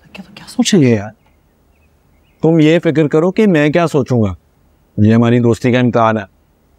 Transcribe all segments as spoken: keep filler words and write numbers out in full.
क्या तो क्या सोचेंगे यार? तुम ये फिक्र करो कि मैं क्या सोचूंगा। ये हमारी दोस्ती का इम्तिहान है।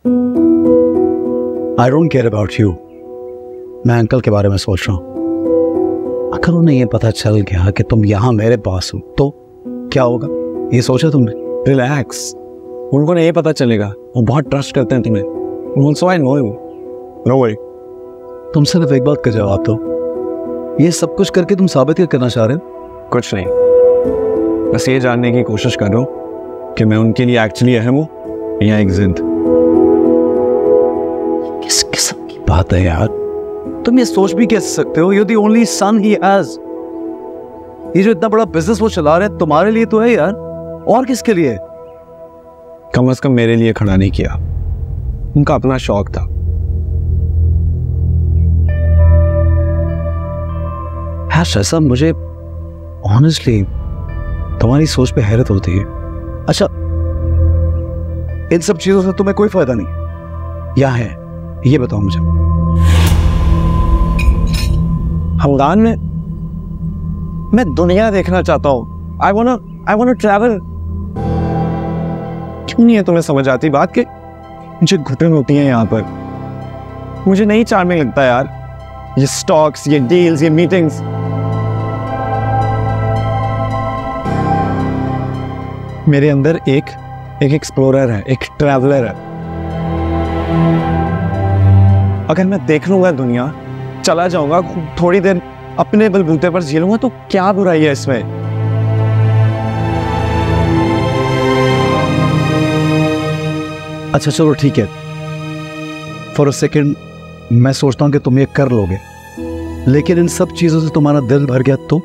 I don't care about you. मैं अंकल के बारे में सोच रहा हूँ। अगर उन्हें ये पता चल गया कि तुम यहाँ मेरे पास हो तो क्या होगा? ये सोचा तुमने? रिलैक्स, उनको नहीं पता चलेगा। वो बहुत ट्रस्ट करते हैं तुम्हें। Also I know you. No worry. तुम सिर्फ एक बात का जवाब दो। ये सब कुछ करके तुम साबित क्या करना चाह रहे हो? कुछ नहीं, बस ये जानने की कोशिश कर रहा हूँ कि मैं उनके लिए एक्चुअली अहम हूँ या एक जिंद। किस किस्म की बात है यार? तुम ये सोच भी कैसे सकते हो? You're the only son he has. ये जो इतना बड़ा बिजनेस वो चला रहे हैं तुम्हारे लिए तो है यार, और किसके लिए? कम से कम मेरे लिए खड़ा नहीं किया। उनका अपना शौक था। यार ऐसा मुझे ऑनेस्टली तुम्हारी सोच पे हैरत होती है। अच्छा, इन सब चीजों से तुम्हें कोई फायदा नहीं या है? ये बताओ मुझे। हमदान में मैं दुनिया देखना चाहता हूँ। I want I want travel. क्यों नहीं है तुम्हें समझ आती बात कि मुझे घुटन होती है यहाँ पर? मुझे नहीं चार्मिंग लगता यार ये स्टॉक्स, ये डील्स, ये मीटिंग्स। मेरे अंदर एक एक एक्सप्लोरर है, एक ट्रैवलर है। अगर मैं देख लूंगा दुनिया, चला जाऊंगा, थोड़ी देर अपने बलबूते पर जी लूंगा, तो क्या बुराई है इसमें? अच्छा चलो ठीक है, फॉर अ सेकेंड मैं सोचता हूं कि तुम ये कर लोगे, लेकिन इन सब चीजों से तुम्हारा दिल भर गया तो?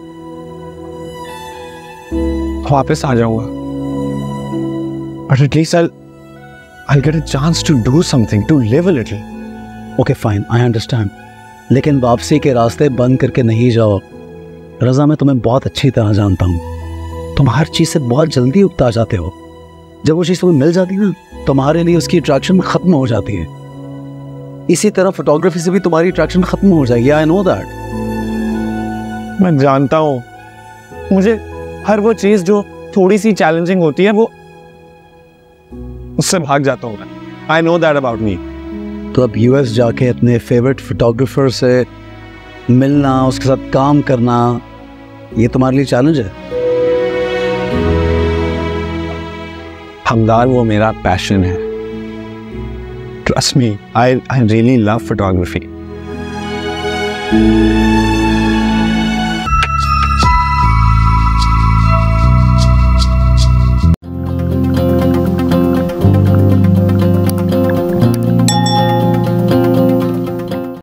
वापस आ जाऊंगा, but at least I'll I'll get a chance to do something, to live a little. Okay fine, I understand. लेकिन वापसी के रास्ते बंद करके नहीं जाओ। रजा, मैं तुम्हें बहुत अच्छी तरह जानता हूँ। तुम हर चीज से बहुत जल्दी उगता जाते हो। जब वो चीज तुम्हें मिल जाती है ना, तुम्हारे लिए उसकी अट्रैक्शन खत्म हो जाती है। इसी तरह फोटोग्राफी से भी तुम्हारी अट्रैक्शन खत्म हो जाएगी। I know that. मैं जानता हूँ, मुझे हर वो चीज जो थोड़ी सी चैलेंजिंग होती है वो उससे भाग जाता हूँ। I know that about me. तो अब यूएस जाके अपने फेवरेट फोटोग्राफर से मिलना, उसके साथ काम करना, ये तुम्हारे लिए चैलेंज है? हमदान, वो मेरा पैशन है। Trust me, I I really love photography.